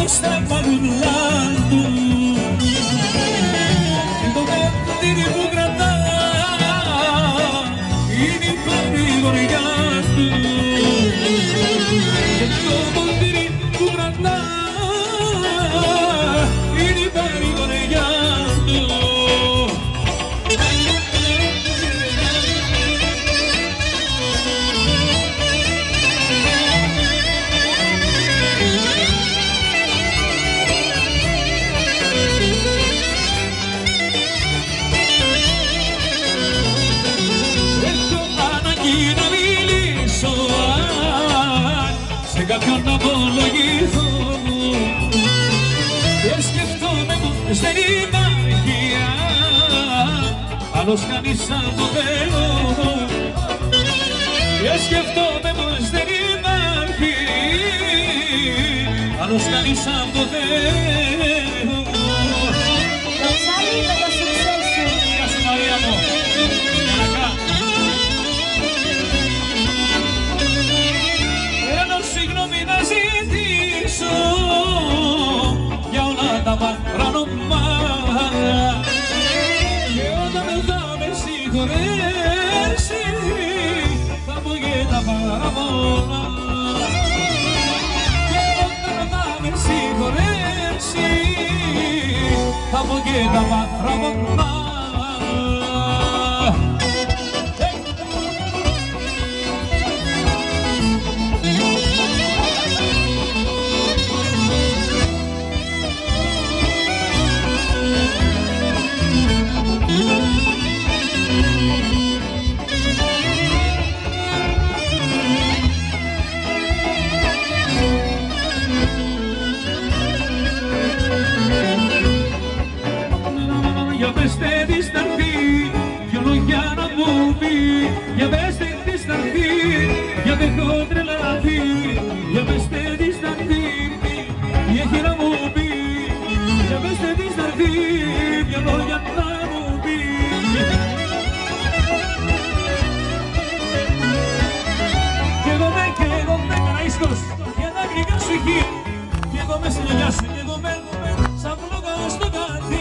στα μαγουλά του. Και το μέντηρι που κρατά είναι η παρηγοριά του. Και το μέντηρι που κρατά είναι η παρηγοριά του. Κάποιον να απολογηθώ και σκεφτόμαι πως δεν υπάρχει άλλος κανείς σαν το Θεό. Και σκεφτόμαι πως δεν υπάρχει άλλος κανείς σαν το Θεό. Το ψάρι με το σουξές σου. Γεια σου Μαρία μου. Συγγνώμη να ζητήσω για όλα τα παράνομα και όταν θα με συγχωρέσει θα πω και τα παραπονά. Και όταν θα με συγχωρέσει θα πω και τα παραπονά. Για πέστε της θα έρθει, δυο λόγια να μου πει. Για πέστε της θα έρθει, για δεν έχω τρελαθεί. Για πέστε της θα έρθει, τι έχει να μου πει. Για πέστε της θα έρθει, δυο λόγια να μου πει. Κι εγώ με Καραϊσκός, για τα γλυκά σου χει. Κι εγώ με συνελιά σου, κι εγώ με σαν φλόγα στο κατήλ.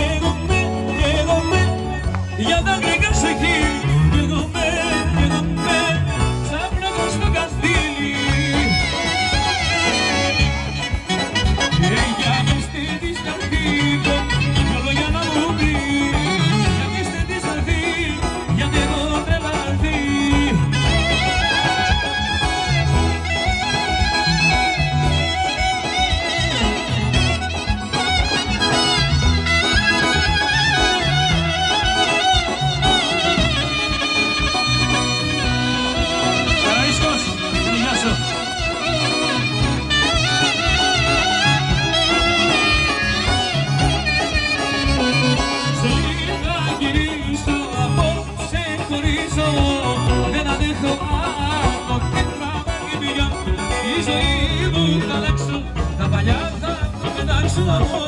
Για τα γλυκά σου εκεί, κι εγώ με, σαν φλόγα στο καστήλι. Και για πέστε της θα έρθει, δυο λόγια να μου πει. Για πέστε της θα έρθει, γιατί έχω τρελαθεί. Δεν αντέχω άλλο και τραβάει πια. Η ζωή μου θα αλλάξω, τα παλιά θα το πετάξω.